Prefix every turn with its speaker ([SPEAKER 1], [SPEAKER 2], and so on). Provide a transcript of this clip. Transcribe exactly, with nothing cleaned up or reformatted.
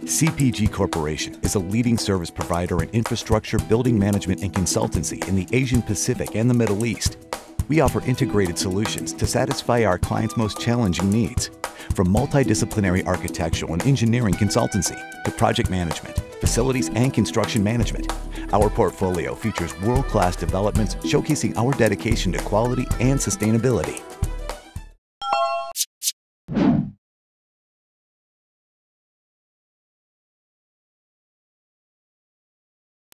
[SPEAKER 1] C P G Corporation is a leading service provider in infrastructure, building management, and consultancy in the Asian Pacific and the Middle East. We offer integrated solutions to satisfy our clients' most challenging needs. From multidisciplinary architectural and engineering consultancy to project management, facilities, and construction management, our portfolio features world-class developments showcasing our dedication to quality and sustainability.